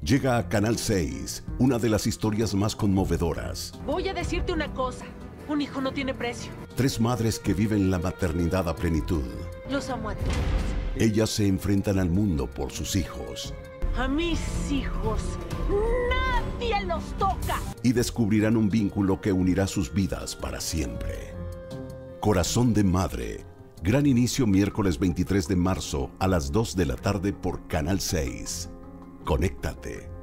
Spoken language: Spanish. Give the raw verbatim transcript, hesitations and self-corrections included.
Llega a Canal seis, una de las historias más conmovedoras. Voy a decirte una cosa. Un hijo no tiene precio. Tres madres que viven la maternidad a plenitud. Los amo a todos. Ellas se enfrentan al mundo por sus hijos. A mis hijos nadie los toca. Y descubrirán un vínculo que unirá sus vidas para siempre. Corazón de Madre. Gran inicio miércoles veintitrés de marzo a las dos de la tarde por Canal seis. Conéctate.